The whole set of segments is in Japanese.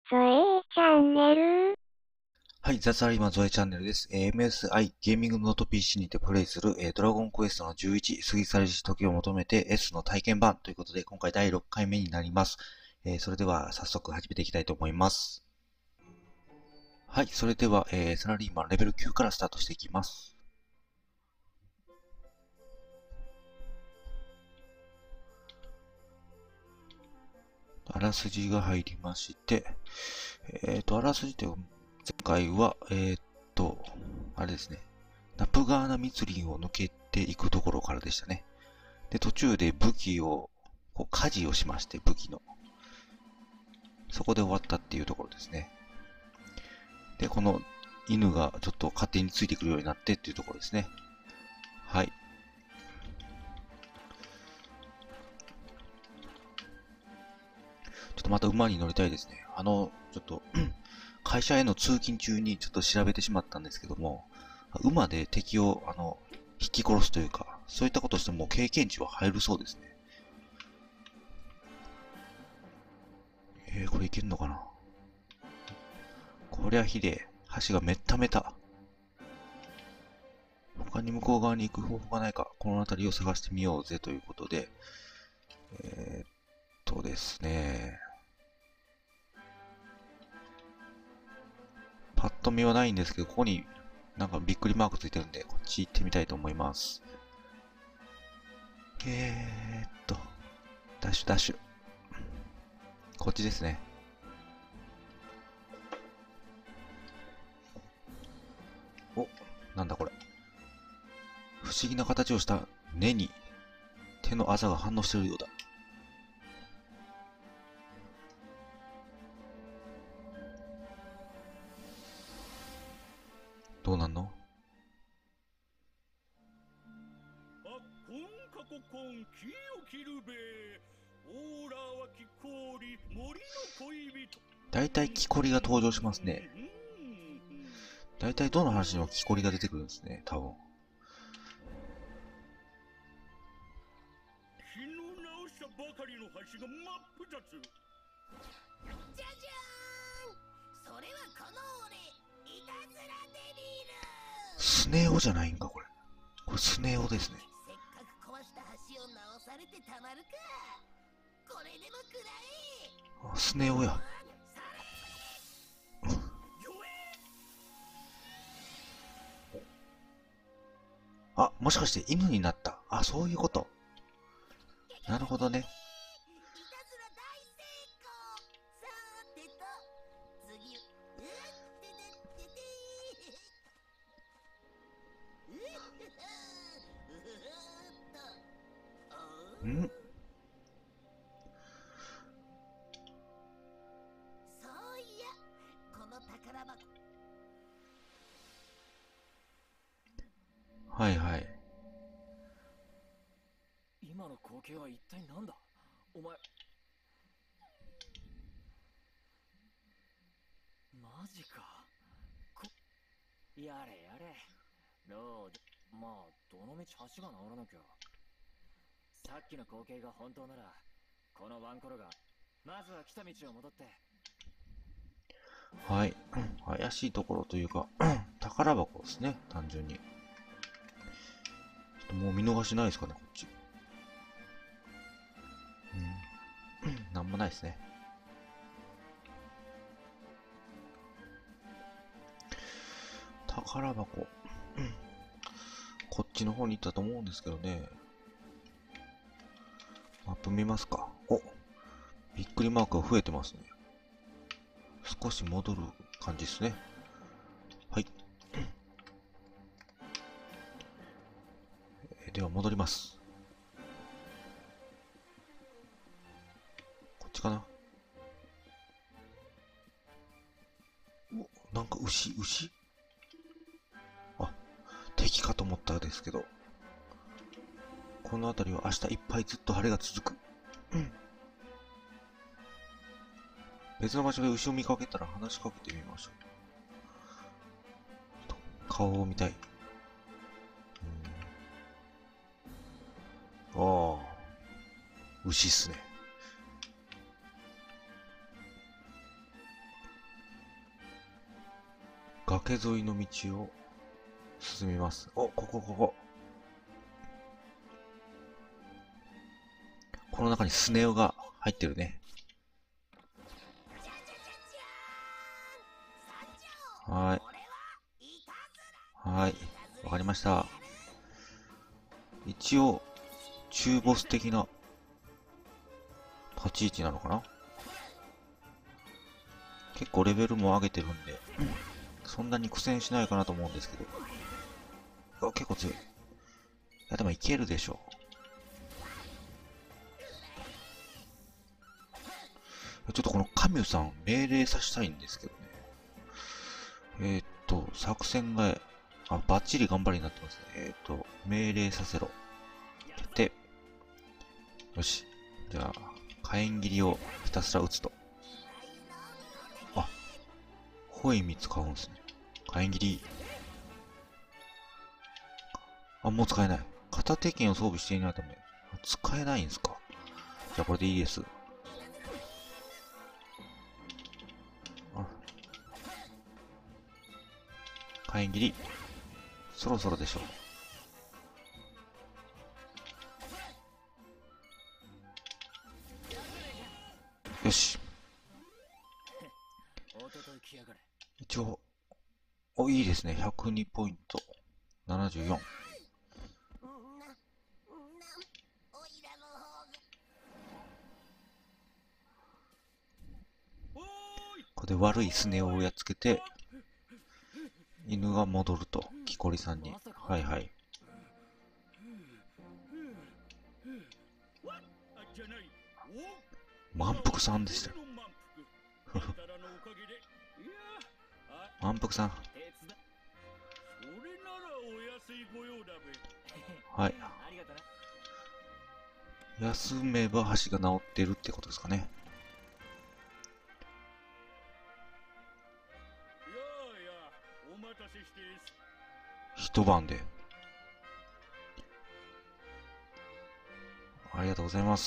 ゾエチャンネル。 はい、雑ありまゾエチャンネルです。MSI ゲーミングノート PC にてプレイする、ドラゴンクエストの11過ぎ去りし時を求めて S の体験版ということで今回第6回目になります。それでは早速始めていきたいと思います。はい、それでは、サラリーマンレベル9からスタートしていきます。あらすじが入りまして、あらすじって前回は、あれですね、ナプガーナ密林を抜けていくところからでしたね。で、途中で武器を、家事をしまして、武器の。そこで終わったっていうところですね。で、この犬がちょっと勝手についてくるようになってっていうところですね。はい。ちょっとまた馬に乗りたいですね。ちょっと会社への通勤中にちょっと調べてしまったんですけども、馬で敵を、引き殺すというか、そういったことしても経験値は入るそうですね。これいけんのかな。こりゃひでえ。橋がめっためた。他に向こう側に行く方法がないか、この辺りを探してみようぜということで、ですね、パッと見はないんですけど、ここになんかびっくりマークついてるんで、こっち行ってみたいと思います。ダッシュダッシュ。こっちですね。お、なんだこれ。不思議な形をした根に手のあざが反応しているようだ。どうなんの？だいたい木こりが登場しますね。だいたいどの話にも木こりが出てくるんですね、多分。 じゃじゃーん、それはこの俺、いたずらデビル。 スネ夫じゃないんか、これ。これスネ夫ですね。 せっかく壊した橋を直されてたまるか。これでもくらえ。 あ、スネ夫や。あ、もしかして犬になった。あ、そういうこと。なるほどね。 いたずら大成功。さーてと、次、ってってってうっと、 んそういや、この宝箱。 はいはい。 今の光景は一体何だ？お前、マジか。やれやれ。ロード、まあ、どのみち橋が直らなきゃ。さっきの光景が本当なら、このワンコロが、まずは来た道を戻って。 はい。怪しいところというか、宝箱ですね、単純に。ちょっともう見逃しないですかね、こっち。なんもないですね。宝箱。こっちの方に行ったと思うんですけどね。マップ見ますか。お、びっくりマークが増えてますね。少し戻る感じですね。はい。では戻ります。こっちかな。お、なんか牛あ、敵かと思ったんですけど。この辺りは明日いっぱいずっと晴れが続く。別の場所で牛を見かけたら話しかけてみましょう。顔を見たい。ああ、牛っすね。 崖沿いの道を進みます。お、ここ。この中にスネ夫が入ってるね。 じゃじゃじゃじゃーん。 はーい。 これはいたずら。 はい。わかりました。一応、中ボス的な立ち位置なのかな。結構レベルも上げてるんで、そんなに苦戦しないかなと思うんですけど。あ、結構強い。いや、でもいけるでしょう。ちょっとこのカミュさん、命令させたいんですけどね。作戦が、バッチリ頑張りになってますね。命令させろ。決定。よし。じゃあ、火炎切りをひたすら撃つと。あ、ホイミ使うんですね。火炎切り。あ、もう使えない。片手剣を装備していないため、使えないんですか。じゃあこれでいいです。火炎切り。そろそろでしょう。よし。一応、いいですね。102ポイント。74。 おいらの方が。 これで悪いスネ夫をやっつけて、犬が戻ると。木こりさんに。はいはい。満腹さんでした。満腹さん。はい。休めば橋が治ってるってことですかね。一晩で。ありがとうございます。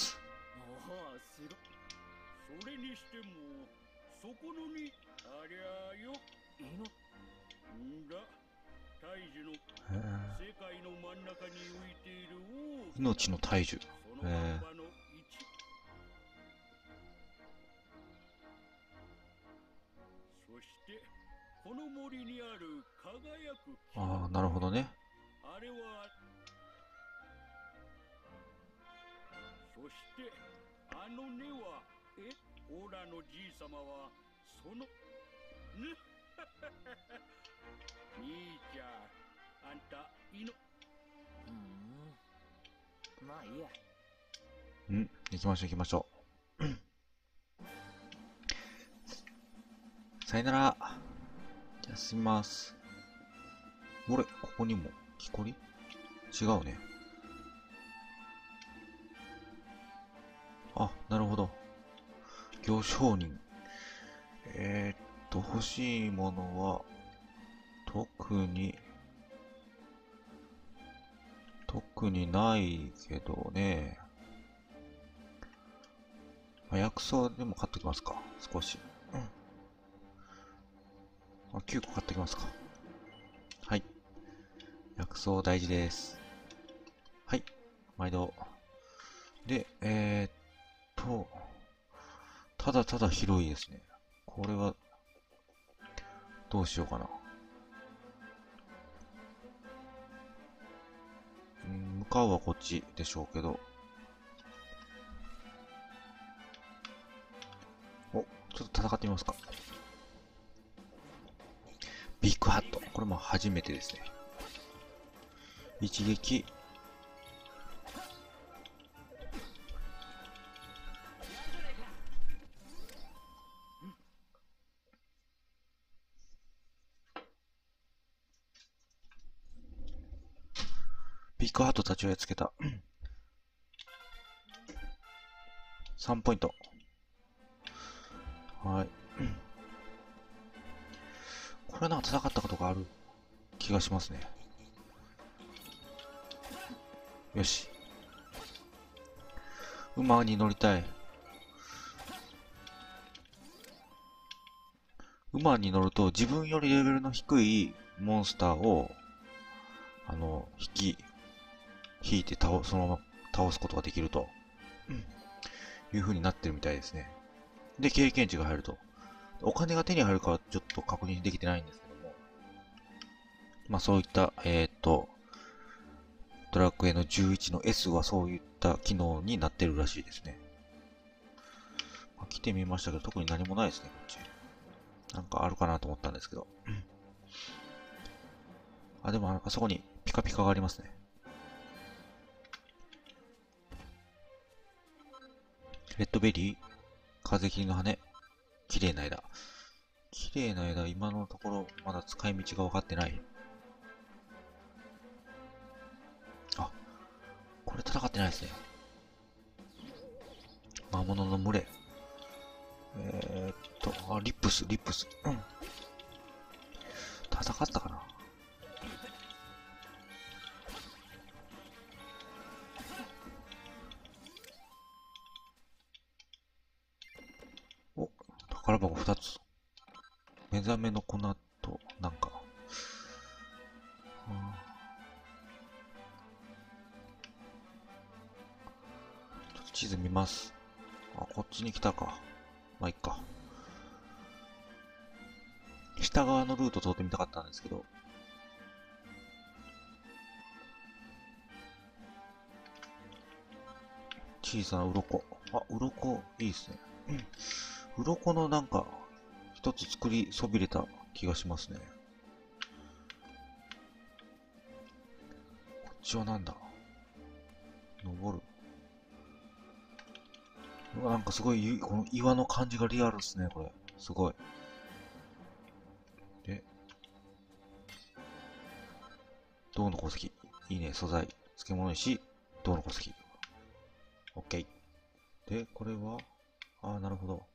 それにしても、そこのに、ありゃよ。んだ、大樹の世界の真ん中に浮いている命の大樹。 そのまんまの一。そして、この森にある輝く木。 ああ、なるほどね。 あれは、そして、あの根は、オラのじいさまは、その、兄ちゃん、あんた、 まあいいや。 行きましょう行きましょう。さよなら。じゃあ、すみます。ここにも、木こり違うね。あ、なるほど。行商人。欲しいものは、特にないけどね。薬草でも買ってきますか。少し。9個買ってきますか。はい。薬草大事です。はい。毎度。で、ただただ広いですね。これは、どうしようかな。向かうはこっちでしょうけど。ちょっと戦ってみますか。ビッグハット。これも初めてですね。一撃。ビッグハットたちをやっつけた。3ポイント。はい。これなんか戦ったことがある気がしますね。よし。馬に乗りたい。 馬に乗ると自分よりレベルの低いモンスターを、引いてそのまま倒すことができると、いう風になってるみたいですね。で、経験値が入ると。お金が手に入るかはちょっと確認できてないんですけども、まあそういった、ドラクエの11の S はそういった機能になってるらしいですね。まあ、来てみましたけど、特に何もないですね、こっち。なんかあるかなと思ったんですけど。あ、でもあそこにピカピカがありますね。レッドベリー、風切りの羽、綺麗な枝。綺麗な枝、今のところまだ使い道が分かってない。あ、これ戦ってないですね。魔物の群れ。リップス。うん。戦ったかな。お、宝箱2つ。目覚めの粉と、なんか。ちょっと地図見ます。あ、こっちに来たか。まあ、いっか。下側のルート通ってみたかったんですけど。小さな鱗。あ、鱗いいですね。鱗のなんか、一つ作りそびれた気がしますね。こっちはなんだ？登る。うわ、なんかすごい、この岩の感じがリアルですね、これ。すごい。で、銅の鉱石。いいね、素材。漬物石、銅の鉱石。オッケー。で、これは、ああ、なるほど。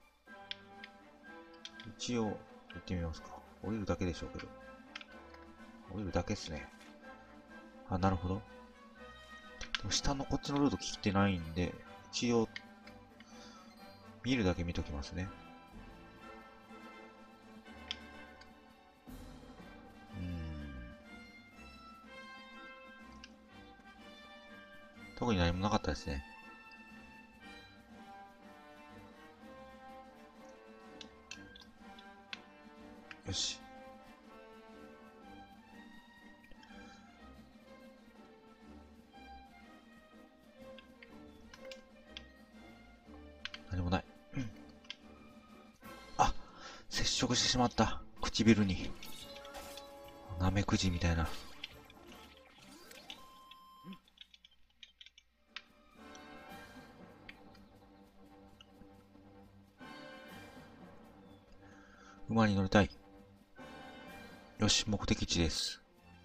一応、行ってみますか。降りるだけでしょうけど。降りるだけっすね。あ、なるほど。でも下のこっちのルート聞いてないんで、一応、見るだけ見ときますね。特に何もなかったですね。よし。何もない。あ、接触してしまった。唇に。ナメクジみたいな。馬に乗りたい。よし、目的地です。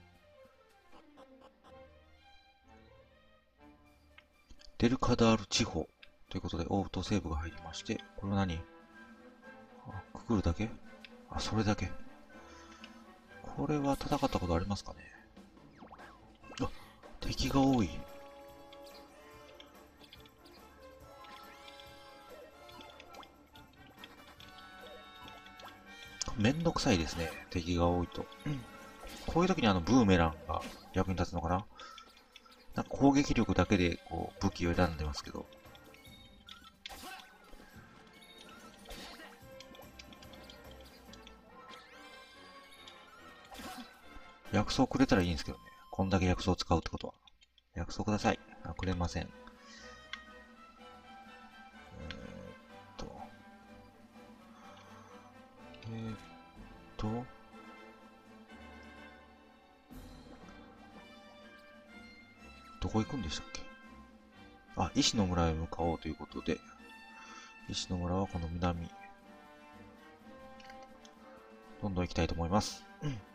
デルカダール地方ということでオートセーブが入りまして、これは何？あ、くぐるだけ？あ、それだけ。これは戦ったことありますかね？あ、敵が多い。めんどくさいですね、敵が多いと。こういう時にブーメランが役に立つのかな？なんか攻撃力だけでこう武器を選んでますけど。薬草くれたらいいんですけどね。こんだけ薬草を使うってことは。薬草ください。あ、くれません。どこ行くんでしたっけ？あ、石の村へ向かおうということで、石の村はこの南。どんどん行きたいと思います。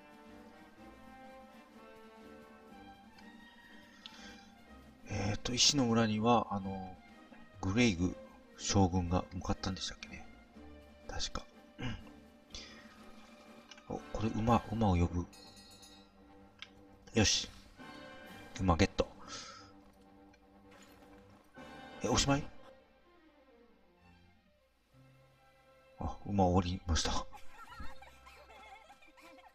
石の村には、グレイグ将軍が向かったんでしたっけね。確か。お、これ馬を呼ぶ。よし。馬ゲット。おしまい？あ、馬終わりました。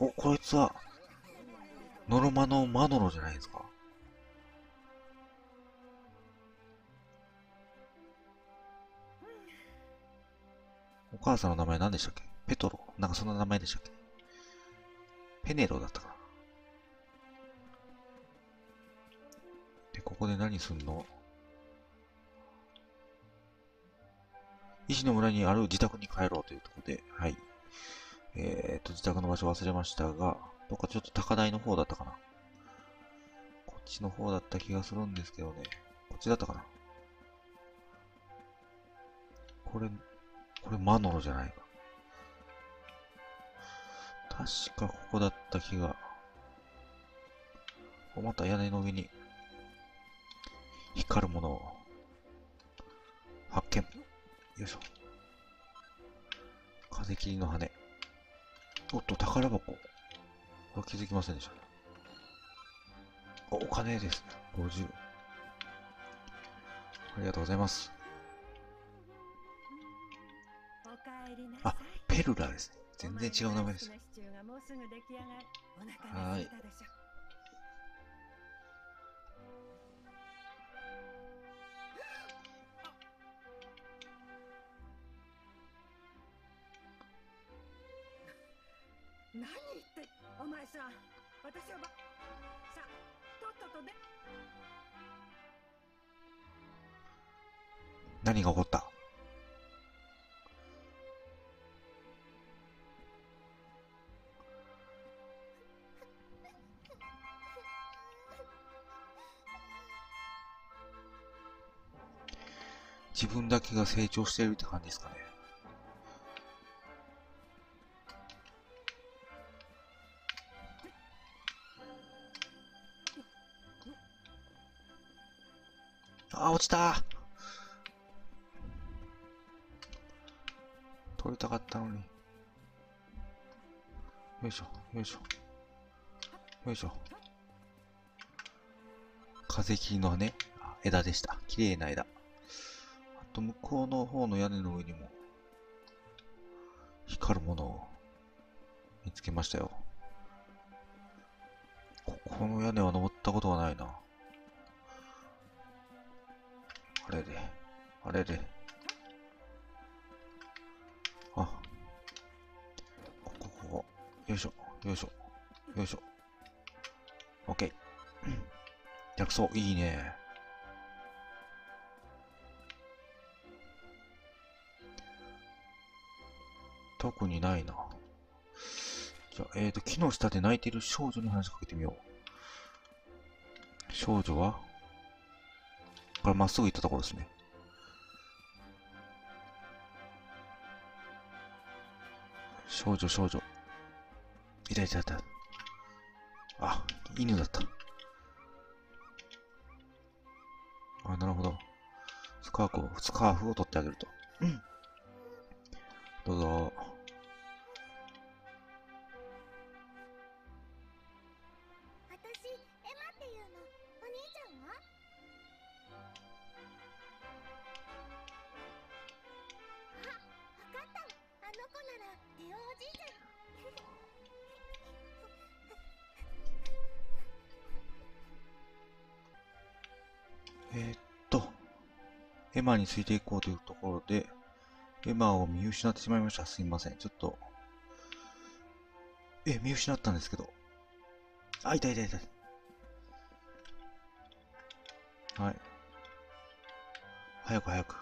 お、こいつは、ノルマのマノロじゃないですか。お母さんの名前何でしたっけ？ペトロ？なんかそんな名前でしたっけ？ペネロだったかな。で、ここで何すんの？石の村にある自宅に帰ろうというところで、はい。自宅の場所忘れましたが、どっかちょっと高台の方だったかな。こっちの方だった気がするんですけどね。こっちだったかな。これマノロじゃないか。確かここだった気が。また屋根の上に光るものを発見。よいしょ。風切りの羽。おっと、宝箱。これ気づきませんでした。お金ですね。50。ありがとうございます。あ、ペルラですね。全然違う名前です。はい。 何言ってお前さん、私はさとっととね。 何が起こった？自分だけが成長してるって感じですかね。あ、落ちた。取りたかったのに。よいしょ、よいしょ。よいしょ。風切りのね、枝でした。綺麗な枝。あと、向こうの方の屋根の上にも、光るものを見つけましたよ。ここの屋根は登ったことがないな。あれで、あれで。あ、ここ。よいしょ、よいしょ、よいしょ。オッケー。薬草、いいね。特にないな。じゃあ、木の下で泣いている少女に話しかけてみよう。少女はこれまっすぐ行ったところですね。少女。いた。あ、犬だった。あ、なるほど。スカーフを取ってあげると。どうぞ。 私エマっていうの。お兄ちゃんは？あ、わかった。あの子ならテオおじいちゃん。 エマについていこうというところで、エマを見失ってしまいました。すいません。ちょっと。見失ったんですけど。あ、痛い。はい。早く。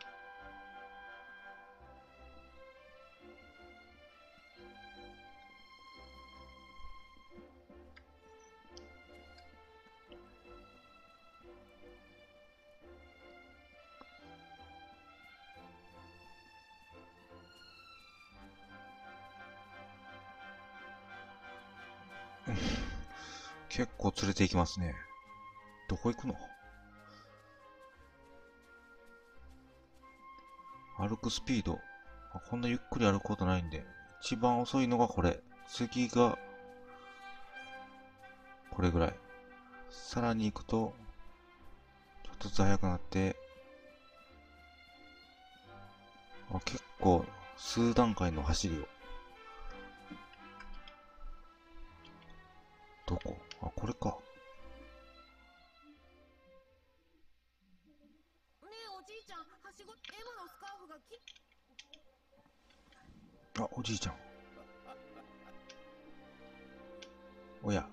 結構連れて行きますね。どこ行くの？歩くスピード。こんなゆっくり歩くことないんで。一番遅いのがこれ。次が、これぐらい。さらに行くと、ちょっとずつ速くなって、結構、数段階の走りを。 どこ？あ、これか。 ねえおじいちゃん、はしごエマのスカーフがあ、おじいちゃん。おや。 は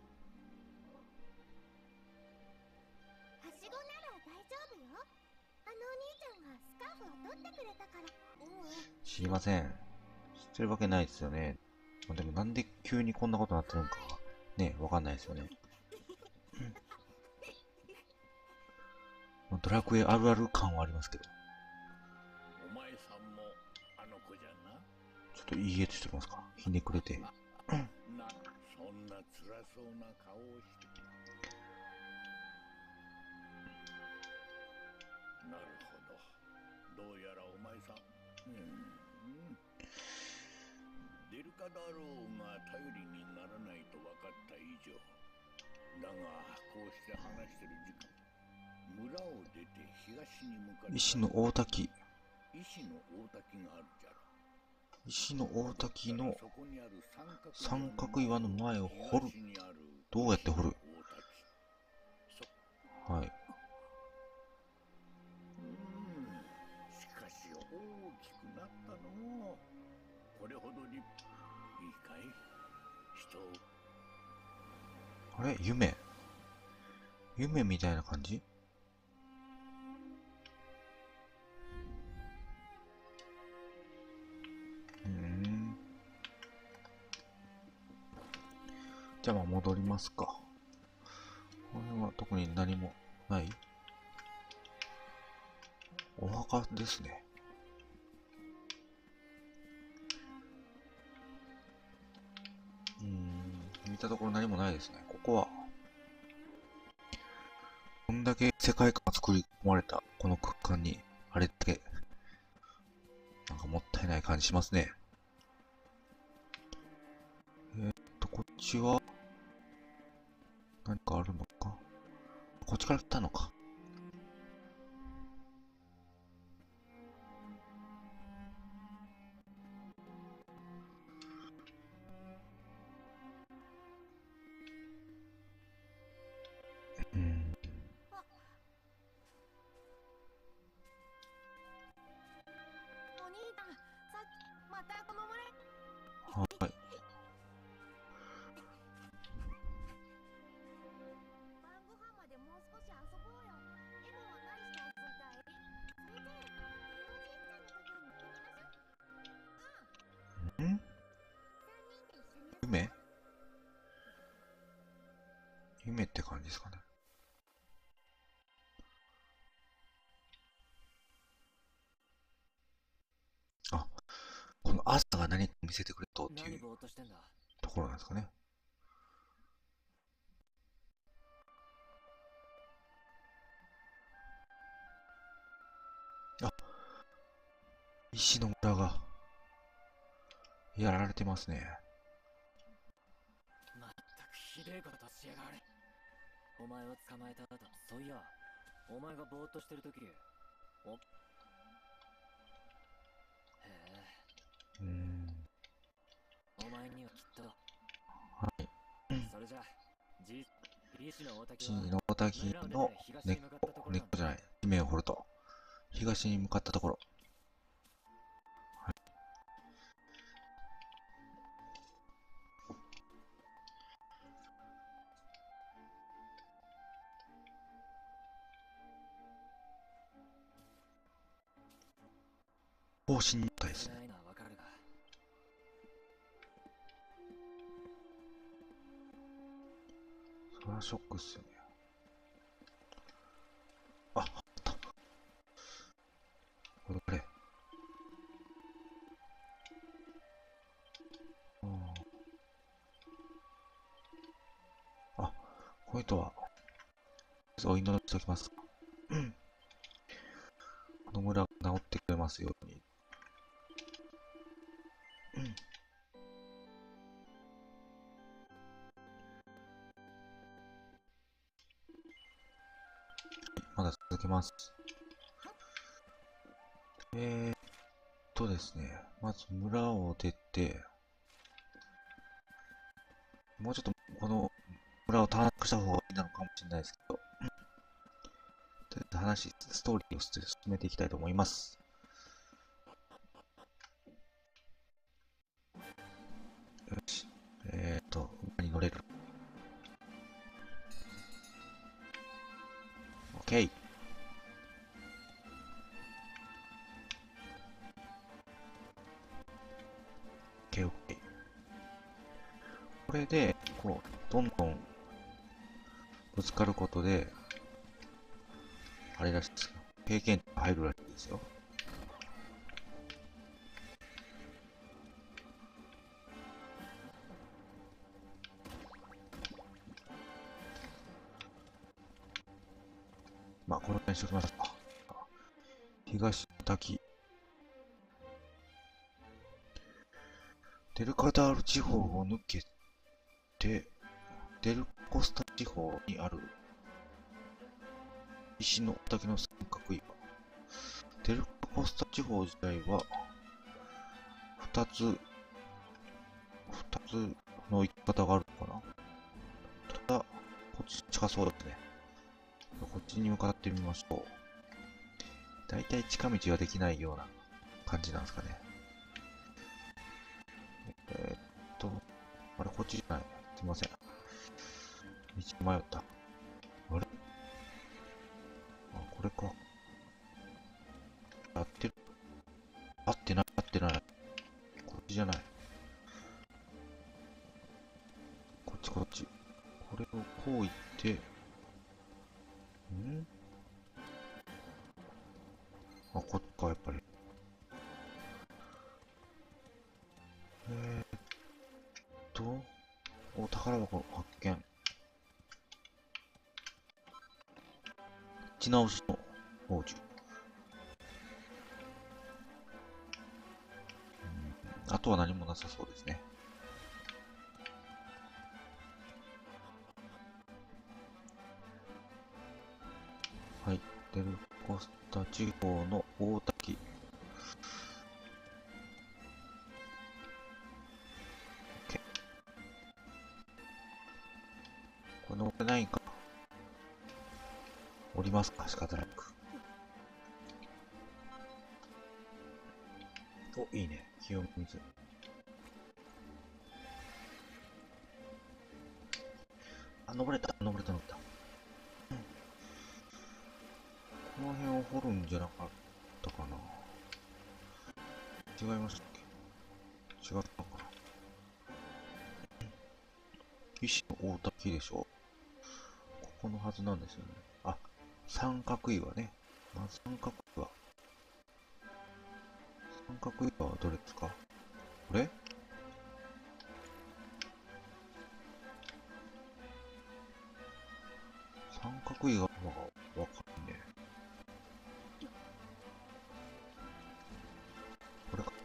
しごなら大丈夫よ。あのお兄ちゃんがスカーフを取ってくれたから。 知りません。知ってるわけないですよね。まあ、でもなんで急にこんなことになってるのかね、わかんないですよね。ドラクエあるある感はありますけど。 お前さんもあの子じゃな。 ちょっといい絵としておきますか。ひねくれて。 な、そんな辛そうな顔をして。なるほど。どうやらお前さん。デルカだろうが頼りにならないと分かった以上。だが、こうして話してる時間。村を出て東に向かって石の大滝。 石の大滝があるじゃろ。 石の大滝のそこにある三角岩の前を掘る。どうやって掘る？はい。 しかし大きくなったの。これほどにいいかい人を。 あれ？夢みたいな感じ？じゃあまあ戻りますか。これは特に何もない。お墓ですね。見たところ何もないですね。ここはこんだけ世界観が作り込まれたこの空間にあれだけなんかもったいない感じしますね。こっちは何かあるのか。こっちから来たのか。 お兄さん、さっきまたこの群れ。 はい。 晩ご飯までもう少し遊ぼうよ。エマは何して遊びたい？それで、ひいおじいちゃんのとこに行ってみましょう。3人で一緒に遊ぼう。 夢って感じですかね。あ、この朝が何か見せてくれとっていうところなんですかね。あ、石の村がやられてますね。 まったくひでえことしやがれ。お前を捕まえた後、そういや、お前がぼーっとしてる時、へえ。お前にはきっと。 はい。 それじゃあ、石の大滝石の大滝の根っこじゃない、地面を掘ると、東に向かったところ。はい。方針体ですね。それはショックっすよね。あ、あった。これ。あ、こういうとは、お祈りしておきます。この村が治ってくれますように。まだ続けます。ですね、まず村を出て、 もうちょっとこの村を探索した方がいいなのかもしれないですけど、とりあえずストーリーを進めていきたいと思います。よし。馬に乗れる。OK。OK。これで、こう、どんどんぶつかることで、あれらしいですよ。経験値が入るらしいですよ。まあ、この辺にしておきますか。東の滝。デルカダール地方を抜けて、デルコスタ地方にある石の滝の三角岩。デルコスタ地方自体は、二つの行き方があるのかな。ただ、こっち近そうですね。こっちに向かってみましょう。だいたい近道ができないような感じなんですかね。あれ、こっちじゃない。すいません。道迷った。あれ、あ、これか。合ってる。合ってない、合ってない。こっちじゃない。こっちこっち。これをこう行って、あ、こっちか、やっぱり。お宝箱発見。打ち直しの宝珠。あとは何もなさそうですね。はい。デルコスタ地方の大滝。OK。これ乗ってないんか。降りますか、仕方なく。お、いいね。清水。あ、登れた。この辺を掘るんじゃなかったかな。違いましたっけ。違ったのかな。石の大滝でしょ。ここのはずなんですよね。あ、三角岩ね。まず三角岩。三角岩はどれですか。これ。三角岩はわかんねえ。これか。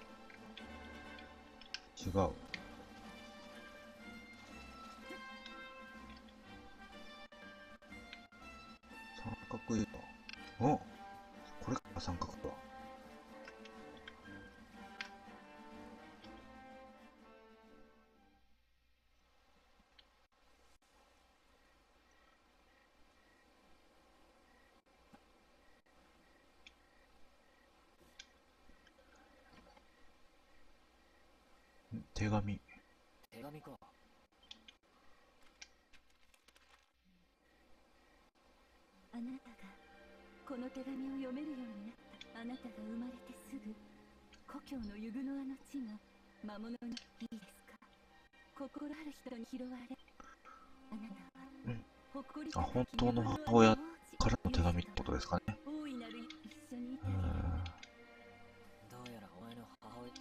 違う。三角岩。お、これか、三角岩。手紙。 手紙か。 あなたがこの手紙を読めるようになった。あなたが生まれてすぐ故郷のユグノアの地が魔物に。いいですか。心ある人に拾われ、あなたは誇りあ、 高き本当のユグノア母親王子からの手紙ってことですかね。 大いなる一緒にいてあげる。 どうやらお前の母親。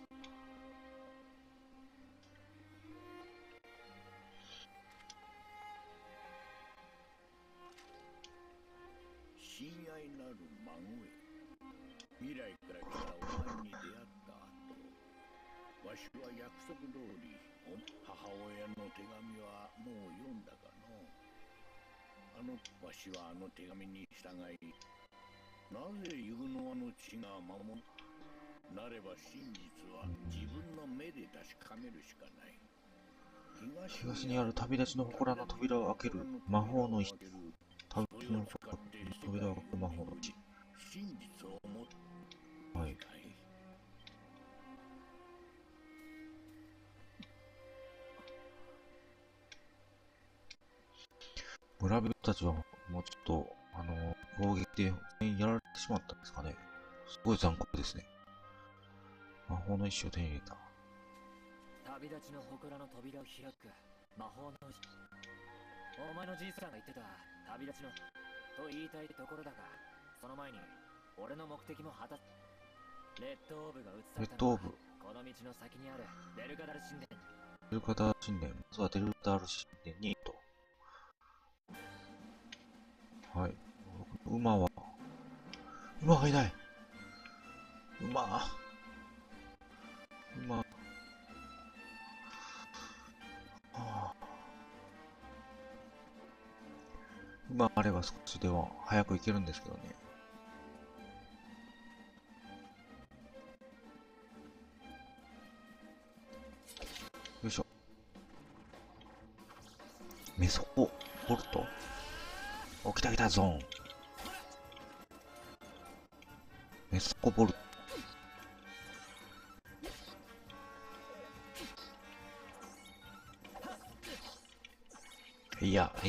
親愛なる孫へ、未来から来たお前に出会った後、わしは約束通り母親の手紙はもう読んだかの。わしはあの手紙に従い、なぜユグノアの血が守なれば真実は自分の目で確かめるしかない。 東にある旅立ちの祠の扉を開ける魔法の石。旅立ちの扉を開ける魔法の石。 真実を思ってはい。 たい。 村人たちはもうちょっと、攻撃で全員やられてしまったんですかね。すごい残酷ですね。魔法の石を手に入れた。 旅立ちの祠の扉を開く魔法の石。お前のじいさんが言ってた旅立ちのと言いたいところだが、その前に俺の目的も果たす。レッドオーブが映されたのはこの道の先にあるデルガダル神殿。 デルカダール神殿、まずはデルカダール神殿にと。はい。馬がいない。馬。馬あれば少しでは早く行けるんですけどね。よいしょ。メソコボルト。お、来たゾーン。メソコボルト。いや。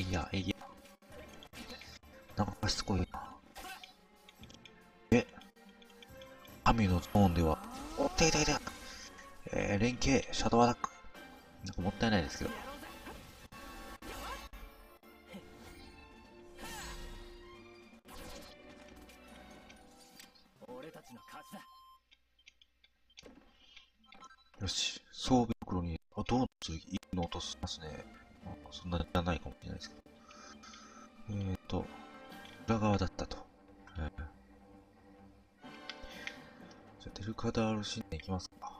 なんかしつこいな。神のゾーンでは、お、いた。連携、シャドウアタック。なんかもったいないですけど。 俺たちの勝ちだ。 よし、装備袋に、銅の剣、いいの落としますね。そんなにじゃないかもしれないですけど。裏側だったと。じゃあ、デルカダール神殿行きますか。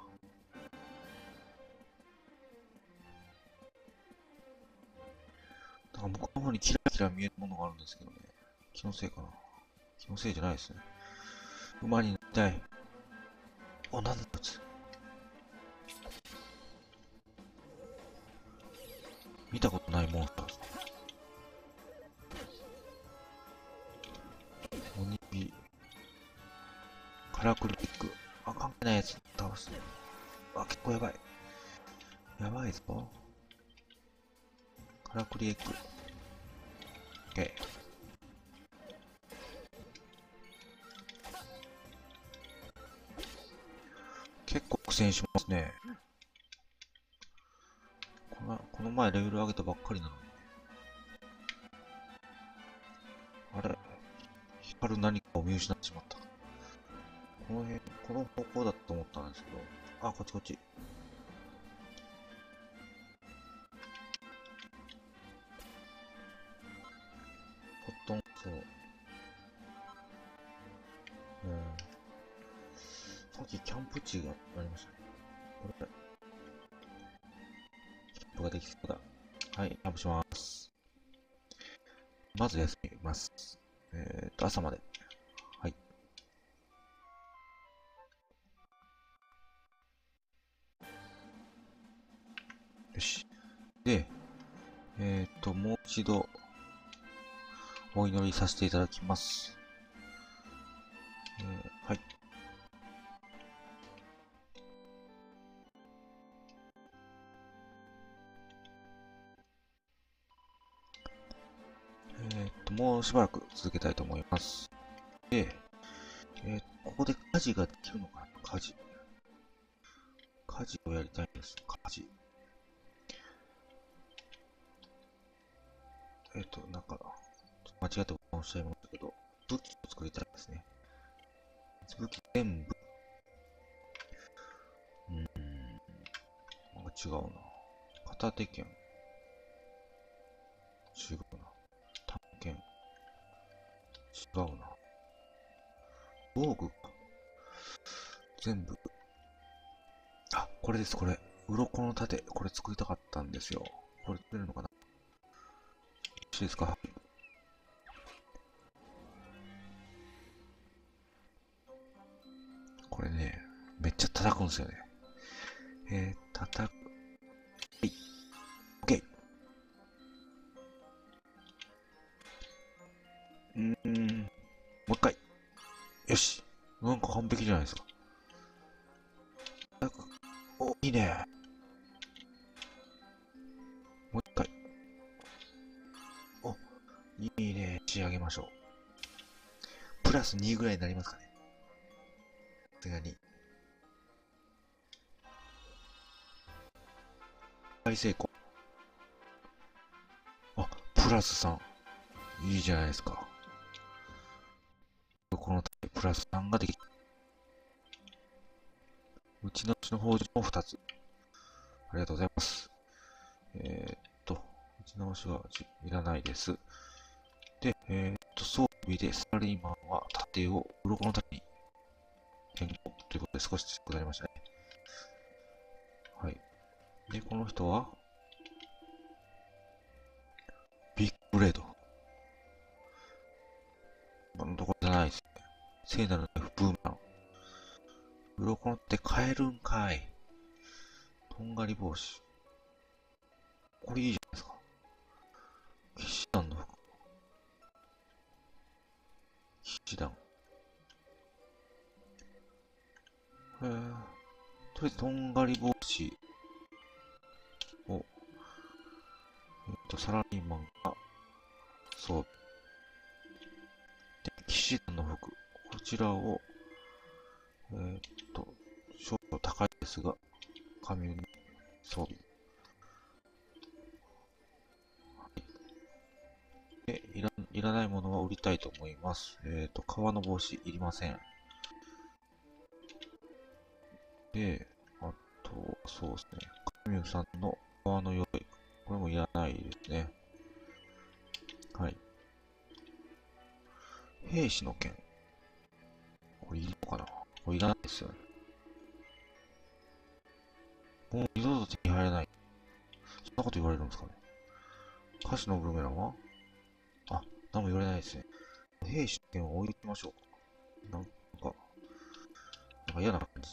なんか向こうの方にキラキラ見えるものがあるんですけどね。気のせいかな。気のせいじゃないですね。馬に乗りたい。お、なんだこいつ。見たことないモンスター。鬼火。カラクリティック。あ、関係ないやつ倒す。あ、結構やばい。やばいぞ。カラクリエッグ。OK。結構苦戦しますね。この前レベル上げたばっかりなのに。あれ、光る何かを見失ってしまった。この辺、この方向だと思ったんですけど。あ、こっち。コットン、そう。さっきキャンプ地がありましたね。これ。キャンプができそうだ。はい、キャンプします。まず休みます。朝まで。はい。よし。で、もう一度、お祈りさせていただきます。はい。もうしばらく続けたいと思います。で、ここで火事ができるのかな？火事をやりたいんです。火事。なんか、間違っておっしゃいましたけど、武器を作りたいですね。武器全部。なんか違うな。片手剣。違うな。短剣。違うな。防具か。全部。あ、これです、これ。鱗の盾。これ作りたかったんですよ。これ作れるのかな？よろしいですか？これね、めっちゃ叩くんですよね。叩く。はい。 いいね。もう一回。お、いいね。仕上げましょう。プラス2ぐらいになりますかね。さすがに。大成功。あ、プラス3。いいじゃないですか。このプラス3ができる。打ち直しの宝珠も2つ。ありがとうございます。打ち直しはいらないです。で、装備でサラリーマンは盾を鱗の盾に変更ということで少し強くなりましたね。はい。で、この人はビッグブレード。このところじゃないですね。聖なるナイフブーメラン。鱗の盾変えるんかい。とんがり帽子。これいいじゃないですか。騎士団の服。騎士団。とりあえずとんがり帽子を、サラリーマンが装備。で、騎士団の服。こちらを、少々高いですが、髪に装備。で、いらないものは売りたいと思います。革の帽子いりません。で、あと、そうですね。カミュさんの革の鎧。これもいらないですね。はい。兵士の剣。これいいのかな？これいらないですよね。もう二度と手に入らない。そんなこと言われるんですかね。歌手のブーメランは何も言われないですね。兵士の剣を置いてみましょう。なんか嫌な感じです。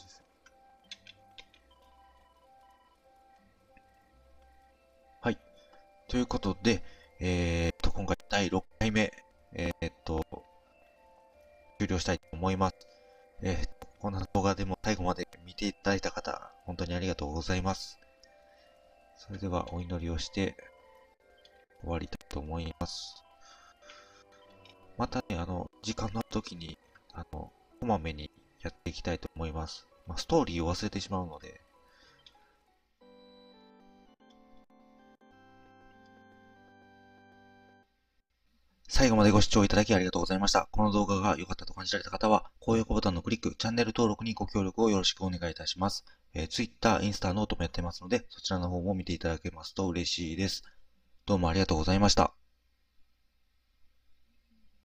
はい。ということで、今回第6回目、終了したいと思います。この動画でも最後まで見ていただいた方、本当にありがとうございます。それではお祈りをして終わりたいと思います。またね、時間の時に、こまめにやっていきたいと思います。ストーリーを忘れてしまうので、最後までご視聴いただきありがとうございました。この動画が良かったと感じられた方は、高評価ボタンのクリック、チャンネル登録にご協力をよろしくお願いいたします。Twitter、インスタ、ノートもやってますので、そちらの方も見ていただけますと嬉しいです。どうもありがとうございました。